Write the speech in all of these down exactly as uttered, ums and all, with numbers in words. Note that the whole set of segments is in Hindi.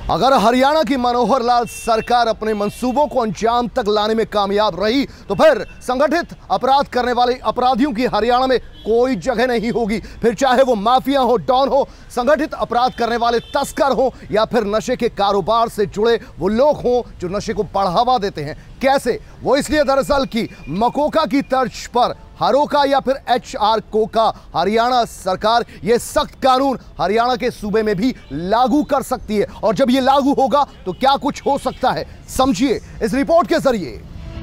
अगर हरियाणा की मनोहर लाल सरकार अपने मंसूबों को अंजाम तक लाने में कामयाब रही तो फिर संगठित अपराध करने वाले अपराधियों की हरियाणा में कोई जगह नहीं होगी। फिर चाहे वो माफिया हो, डॉन हो, संगठित अपराध करने वाले तस्कर हो या फिर नशे के कारोबार से जुड़े वो लोग हों जो नशे को बढ़ावा देते हैं। कैसे? वो इसलिए दरअसल कि मकोका की तर्ज पर हरोका या फिर एच आर कोका हरियाणा सरकार ये सख्त कानून हरियाणा के सूबे में भी लागू कर सकती है। और जब ये लागू होगा तो क्या कुछ हो सकता है, समझिए इस रिपोर्ट के जरिए।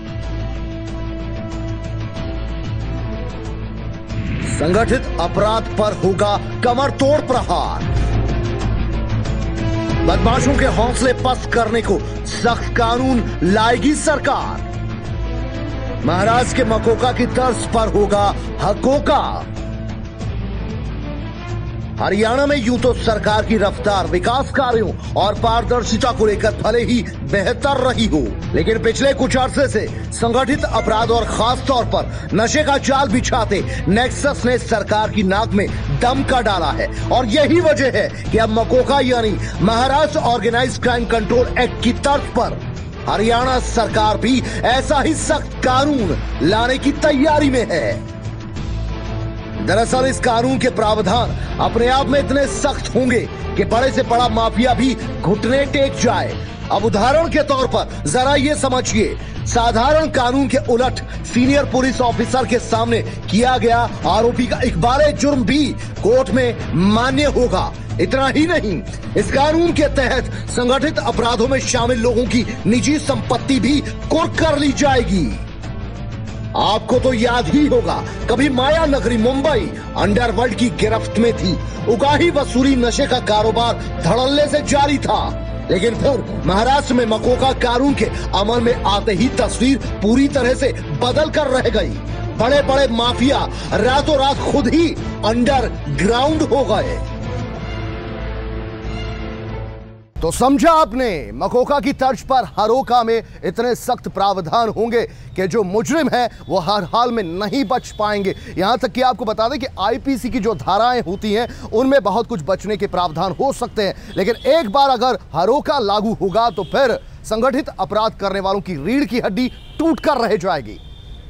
संगठित अपराध पर होगा कमर तोड़ प्रहार। बदमाशों के हौसले पस्त करने को सख्त कानून लाएगी सरकार। महाराष्ट्र के मकोका की तर्ज पर होगा हकोका। हरियाणा में यूं तो सरकार की रफ्तार विकास कार्यों और पारदर्शिता को लेकर भले ही बेहतर रही हो, लेकिन पिछले कुछ अरसे से संगठित अपराध और खास तौर पर नशे का जाल बिछाते नेक्सस ने सरकार की नाक में दम का डाला है। और यही वजह है कि अब मकोका यानी Maharashtra organised crime control act की तर्ज पर हरियाणा सरकार भी ऐसा ही सख्त कानून लाने की तैयारी में है। दरअसल इस कानून के प्रावधान अपने आप में इतने सख्त होंगे कि बड़े से बड़ा माफिया भी घुटने टेक जाए। अब उदाहरण के तौर पर जरा ये समझिए, साधारण कानून के उलट सीनियर पुलिस ऑफिसर के सामने किया गया आरोपी का इकबाल जुर्म भी कोर्ट में मान्य होगा। इतना ही नहीं, इस कानून के तहत संगठित अपराधों में शामिल लोगों की निजी संपत्ति भी कुर्क कर ली जाएगी। आपको तो याद ही होगा, कभी माया नगरी मुंबई अंडरवर्ल्ड की गिरफ्त में थी। उगाही वसूली नशे का कारोबार धड़ल्ले से जारी था, लेकिन फिर महाराष्ट्र में मकोका कानून के अमल में आते ही तस्वीर पूरी तरह से बदल कर रह गई। बड़े बड़े माफिया रातों रात खुद ही अंडरग्राउंड हो गए। तो समझा आपने, मकोका की तर्ज पर हरोका में इतने सख्त प्रावधान होंगे कि जो मुजरिम है वो हर हाल में नहीं बच पाएंगे। यहां तक कि आपको बता दें कि आईपीसी की जो धाराएं होती हैं उनमें बहुत कुछ बचने के प्रावधान हो सकते हैं, लेकिन एक बार अगर हरोका लागू होगा तो फिर संगठित अपराध करने वालों की रीढ़ की हड्डी टूट कर रह जाएगी।